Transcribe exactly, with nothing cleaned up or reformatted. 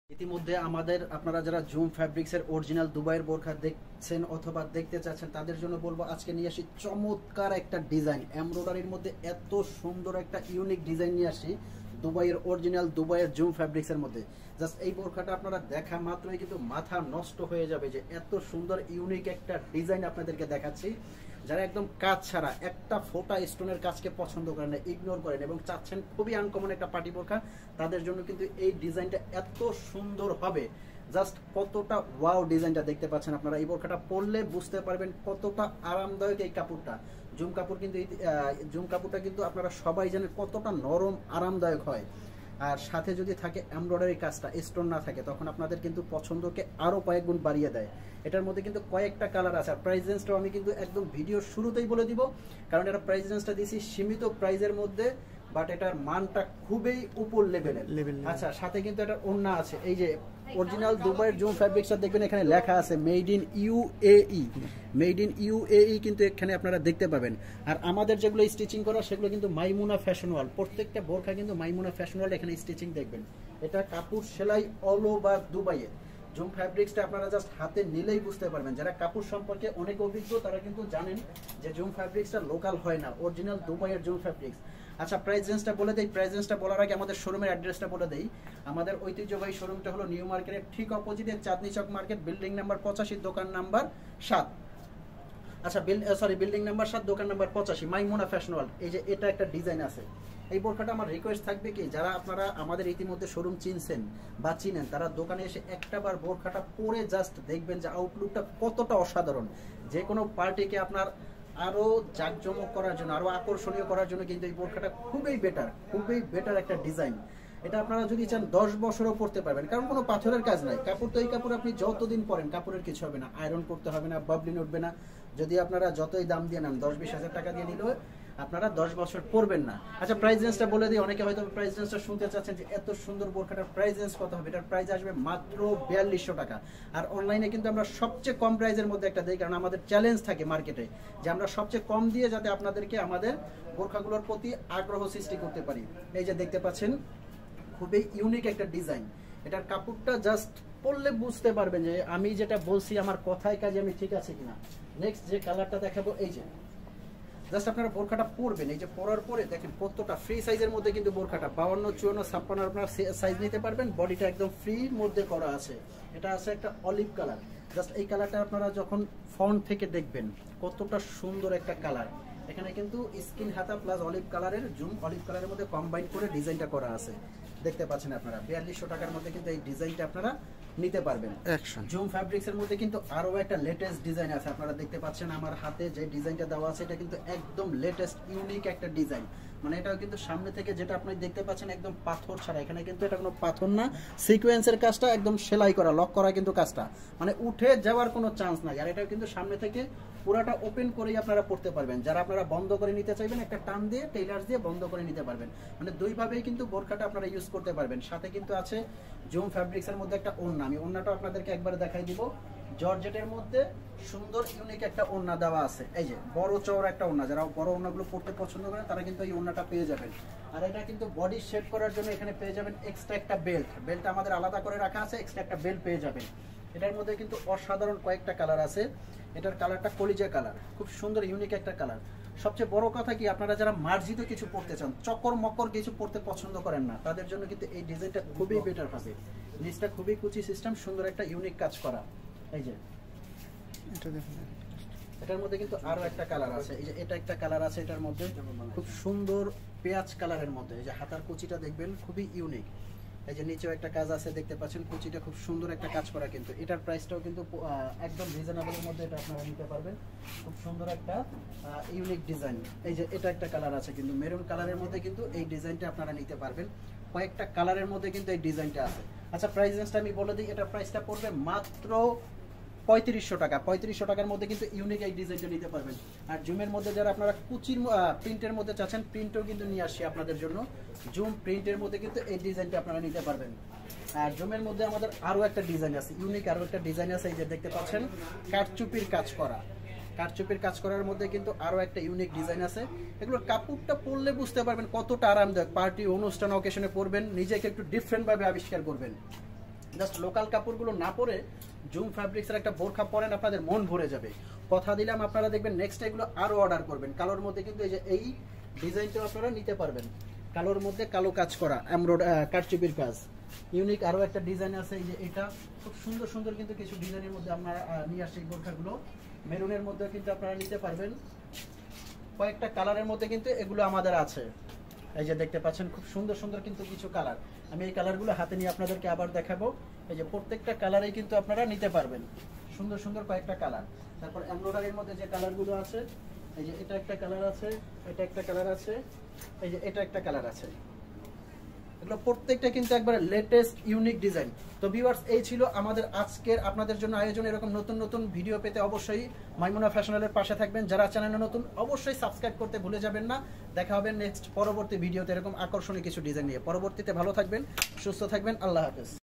ইতিমধ্যে আমাদের আপনারা যারা জুম ফ্যাব্রিক্সের অরিজিনাল দুবাইয়ের বোরখা দেখছেন অথবা দেখতে চাচ্ছেন তাদের জন্য বলবো আজকে নিয়ে আসি চমৎকার একটা ডিজাইন, এমব্রয়ডারির মধ্যে এত সুন্দর একটা ইউনিক ডিজাইন নিয়ে আসি দুবাইয়ের অরিজিনাল দুবাইয়ের জুম ফ্যাব্রিক্সের মধ্যে। জাস্ট এই বোরখাটা আপনারা দেখা মাত্রই কিন্তু মাথা নষ্ট হয়ে যাবে যে এত সুন্দর ইউনিক একটা ডিজাইন আপনাদেরকে দেখাচ্ছি। যারা একদম কাজ ছাড়া একটা ফোটা স্টোনের কাজকে পছন্দ করেন না, ইগনোর করেন এবং চাচ্ছেন খুবই আনকমন একটা পার্টি বোরখা, তাদের জন্য কিন্তু এই ডিজাইনটা এত সুন্দর হবে। জাস্ট কতটা ওয়াও ডিজাইনটা দেখতে পাচ্ছেন আপনারা, এই বোরখাটা পরলে বুঝতে পারবেন কতটা আরামদায়ক এই কাপড়টা। জুম কাপড় কিন্তু জুম কাপড়টা কিন্তু আপনারা সবাই জানেন কতটা নরম আরামদায়ক হয়, আর সাথে যদি থাকে এমব্রয়ডারি কাজটা, স্টোন না থাকে, তখন আপনাদের কিন্তু পছন্দকে আরো কয়েক গুণ বাড়িয়ে দেয়। এটার মধ্যে কিন্তু কয়েকটা কালার আছে, আর প্রাইস রেঞ্জটাও আমি কিন্তু একদম ভিডিওর শুরুতেই বলে দিব, কারণ এটা প্রাইস রেঞ্জটা দিয়েছি সীমিত প্রাইজের মধ্যে, বাট এটার মানটা খুবই উপর লেভেলের। আচ্ছা, সাথে কিন্তু এটা ওড়না আছে, এই যে অরিজিনাল দুবাইয়ের জুম ফ্যাব্রিক্সটা দেখবেন এখানে লেখা আছে made in UAE, made in UAE কিন্তু এখানে আপনারা দেখতে পাবেন। আর আমাদের যেগুলো স্টিচিং করা সেগুলো কিন্তু মাইমুনা ফ্যাশন ওয়াল, প্রত্যেকটা বোরখা কিন্তু মাইমুনা ফ্যাশন ওয়াল এখানে স্টিচিং দেখবেন। এটা কাপড় সেলাই অল ওভার দুবাইয়ের। জুম ফ্যাব্রিক্সটা আপনারা জাস্ট হাতে নিলেই বুঝতে পারবেন, যারা কাপড় সম্পর্কে অনেক অভিজ্ঞ তারা কিন্তু জানেন যে জুম ফ্যাব্রিক্সটা লোকাল হয় না, অরিজিনাল দুবাইয়ের জুম ফ্যাব্রিক্স। আচ্ছা, প্রাইস রেঞ্জটা বলে দেই। প্রাইস রেঞ্জটা বলার আগে আমাদের শোরুমের অ্যাড্রেসটা বলে দেই। আমাদের ঐতিহ্যবাহী শোরুমটা হলো নিউ মার্কেটের ঠিক অপোজিটে Chandni Chowk market, building number পঁচাশি, দোকান নাম্বার সাত। আচ্ছা, বিল সরি বিল্ডিং নাম্বার সাত, দোকান নাম্বার পঁচাশি, মাইমুনা ফ্যাশন ওয়ার্ল্ড। এই যে এটা একটা ডিজাইন আছে এই বোরখাটা। আমার রিকোয়েস্ট থাকবে কি, যারা আপনারা আমাদের ইতিমধ্যে শোরুম চিনছেন বা চিনেন, তারা দোকানে এসে একটা বার বোরখাটা পরে জাস্ট দেখবেন যে আউটলুকটা কতটা অসাধারণ। যে কোনো পার্টিকে আপনার আরো জাঁকজমক করার জন্য, আরো আকর্ষণীয় করার জন্য কিন্তু এই বোরখাটা খুবই বেটার, খুবই বেটার একটা ডিজাইন। এটা আপনারা যদি চান দশ বছরও পরতে পারবেন, কারণ কোনো পাথরের কাজ নাই। কাপড় তো এই কাপড় আপনি যতদিন পরেন কাপড়ের কিছু হবে না, আয়রন করতে হবে না, বাবলিন উঠবে না। যদি আপনারা যতই দাম দিয়ে নেন, দশ বিশ হাজার টাকা দিয়ে নিলেও আপনারা দশ বছর পরবেন না। আচ্ছা, প্রাইস রেঞ্জটা বলে দিই, অনেকে হয়তো প্রাইস রেঞ্জটা শুনতে চাচ্ছেন যে এত সুন্দর বোরখাটার প্রাইস রেঞ্জ কত হবে। এটার প্রাইস আসবে মাত্র বিয়াল্লিশশো টাকা। আর অনলাইনে কিন্তু আমরা সবচেয়ে কম প্রাইসের মধ্যে একটা দিই, কারণ আমাদের চ্যালেঞ্জ থাকে মার্কেটে যে আমরা সবচেয়ে কম দিয়ে যাতে আপনাদেরকে আমাদের বোরখাগুলোর প্রতি আগ্রহ সৃষ্টি করতে পারি। এই যে দেখতে পাচ্ছেন খুবই ইউনিক একটা ডিজাইন। এটার কাপড়টা জাস্ট পরলে বুঝতে পারবেন যে আমি যেটা বলছি আমার কথায় কাজে আমি ঠিক আছে কিনা। নেক্সট যে কালারটা দেখাবো, এই যে জাস্ট আপনারা বোরখাটা পরবেন, এই যে পরার পরে দেখেন কতটা ফ্রি সাইজের মধ্যে কিন্তু বোরখাটা বাউন্ন চুয়ান্ন ছাপ্পান্ন আপনারা সাইজ নিতে পারবেন। বডিটা একদম ফ্রির মধ্যে করা আছে। এটা আছে একটা অলিভ কালার। জাস্ট এই কালারটা আপনারা যখন ফ্রন্ট থেকে দেখবেন কতটা সুন্দর একটা কালার। এখানে কিন্তু স্কিন হাতা প্লাস অলিভ কালারের, জুম অলিভ কালারের মধ্যে কম্বাইন করে ডিজাইনটা করা আছে। দেখতে পাচ্ছেন আপনারা বিয়াল্লিশশো টাকার মধ্যে কিন্তু এই ডিজাইনটা আপনারা নিতে পারবেন। জুম ফ্যাব্রিক্স এর মধ্যে কিন্তু আরো একটা লেটেস্ট ডিজাইন আছে। আপনারা দেখতে পাচ্ছেন আমার হাতে যে ডিজাইনটা দেওয়া আছে, এটা কিন্তু একদম লেটেস্ট ইউনিক একটা ডিজাইন। মানে এটাও কিন্তু সামনে থেকে যেটা আপনি দেখতে পাচ্ছেন একদম পাথর ছাড়া, এখানে কিন্তু এটা কোনো পাথর না, সিকোয়েন্সের কাজটা একদম সেলাই করা, লক করা কিন্তু কাজটা, মানে উঠে যাওয়ার কোনো চান্স নাই। আর এটাও কিন্তু সামনে থেকে পুরাটা ওপেন করেই আপনারা পড়তে পারবেন। যারা আপনারা বন্ধ করে নিতে চাইবেন, একটা টান দিয়ে টেইলার্স দিয়ে বন্ধ করে নিতে পারবেন। মানে দুইভাবেই কিন্তু বোরখাটা আপনারা ইউজ করতে পারবেন। সাথে কিন্তু আছে জুম ফ্যাব্রিক্স এর মধ্যে একটা ওড়না, আমি ওড়নাটা আপনাদেরকে একবার দেখাই দিব। জর্জেটের মধ্যে সুন্দর ইউনিক একটা ওড়না দেওয়া আছে। এই যে বড় চওড়া একটা ওড়না, যারা বড় ওড়নাগুলো পড়তে পছন্দ করেন তারা কিন্তু এই ওড়নাটা পেয়ে যাবেন। আর এটা কিন্তু বডি শেপ করার জন্য এখানে পেয়ে যাবেন এক্সট্রা একটা বেল্ট। বেল্ট আমাদের আলাদা করে রাখা আছে, এক্সট্রা একটা বেল্ট পেয়ে যাবেন। এটার মধ্যে কিন্তু অসাধারণ কয়েকটা কালার আছে। এটার কালারটা কলিজা কালার, খুব সুন্দর ইউনিক একটা কালার। সবচেয়ে বড় কথা কি, আপনারা যারা মার্জিত কিছু পড়তে চান, চকর মকর কিছু পড়তে পছন্দ করেন না, তাদের জন্য কিন্তু এই ডিজাইনটা খুবই বেটার হবে। নিচটা খুবই কুচি সিস্টেম, সুন্দর একটা ইউনিক কাজ করা। এই যে এটা দেখুন, এটার মধ্যে কিন্তু আরো একটা কালার আছে। এই যে এটা একটা কালার আছে, এটার মধ্যে খুব সুন্দর পেঁয়াজ কালারের মধ্যে। এই যে হাতার কুচিটা দেখবেন খুবই ইউনিক। এই যে নিচেও একটা কাজ আছে, দেখতে পাচ্ছেন কুচিটা খুব সুন্দর একটা কাজ করা। কিন্তু এটার প্রাইসটাও কিন্তু একদম রিজনেবলের মধ্যে এটা আপনারা নিতে পারবেন। খুব সুন্দর একটা ইউনিক ডিজাইন। এই যে এটা একটা কালার আছে, কিন্তু মেরুন কালারের মধ্যে কিন্তু এই ডিজাইনটা আপনারা নিতে পারবেন। কয়েকটা কালারের মধ্যে কিন্তু এই ডিজাইনটা আছে। আচ্ছা, প্রাইস রেঞ্জটা আমি বলে দিই। এটার প্রাইসটা পড়বে মাত্র পঁয়ত্রিশশো টাকা। পঁয়ত্রিশশো টাকার মধ্যে কিন্তু ইউনিক এই ডিজাইনটা নিতে পারবেন। আর জুমের মধ্যে যারা আপনারা কুচির প্রিন্টের মধ্যে চাচ্ছেন, প্রিন্টও কিন্তু নিয়ে আসছি আপনাদের জন্য। জুম প্রিন্টের মধ্যে কিন্তু এই ডিজাইনটা আপনারা নিতে পারবেন। আর জুমের মধ্যে আমাদের আরো একটা ডিজাইন আছে, ইউনিক আরো একটা ডিজাইন আছে। এই যে দেখতে পাচ্ছেন কারচুপির কাজ করা, কারচুপির কাজ করার মধ্যে কিন্তু আরো একটা ইউনিক ডিজাইন আছে। এগুলোর কাপড়টা পরলে বুঝতে পারবেন কতটা আরামদায়ক। পার্টি অনুষ্ঠান অকেশনে পরবেন, নিজেকে একটু ডিফারেন্ট ভাবে আবিষ্কার করবেন। জাস্ট লোকাল কাপড়গুলো না পরে জুম ফ্যাব্রিক্সের একটা বোরখা পরেন, আপনাদের মন ভরে যাবে। কথা দিলাম আপনারা দেখবেন নেক্সট এগুলো আরো অর্ডার করবেন। কালোর মধ্যে কিন্তু এই যে এই ডিজাইনটাও আপনারা নিতে পারবেন, কালোর মধ্যে কালো কাজ করা এমব্রয়েড কারচুপির কাজ। ইউনিক আরো একটা ডিজাইন আছে, এই যে এটা খুব সুন্দর সুন্দর কিন্তু কিছু ডিজাইনের মধ্যে আপনারা নিয়ে আসছে বোরখাগুলো। মেরুনের মধ্যে কিন্তু আপনারা নিতে পারবেন, কয়েকটা কালারের মধ্যে কিন্তু এগুলো আমাদের আছে। এই যে দেখতে পাচ্ছেন খুব সুন্দর সুন্দর কিন্তু কিছু কালার, আমি এই কালারগুলো হাতে নিয়ে আপনাদেরকে আবার দেখাবো। এই যে প্রত্যেকটা কালারেই কিন্তু আপনারা নিতে পারবেন, সুন্দর সুন্দর কয়েকটা কালার। তারপর এমব্রয়ডারির মধ্যে যে কালারগুলো আছে, এই যে এটা একটা কালার আছে, এটা একটা কালার আছে, এই যে এটা একটা কালার আছে, এগুলো প্রত্যেকটা কিন্তু একবারে লেটেস্ট ইউনিক ডিজাইন। তো ভিউয়ার্স, এই ছিল আমাদের আজকের আপনাদের জন্য আয়োজন। এরকম নতুন নতুন ভিডিও পেতে অবশ্যই মাইমুনা ফ্যাশনেলের পাশে থাকবেন। যারা চ্যানেলে নতুন অবশ্যই সাবস্ক্রাইব করতে ভুলে যাবেন না। দেখা হবে নেক্সট পরবর্তী ভিডিওতে এরকম আকর্ষণীয় কিছু ডিজাইন নিয়ে। পরবর্তীতে ভালো থাকবেন, সুস্থ থাকবেন, আল্লাহ হাফেজ।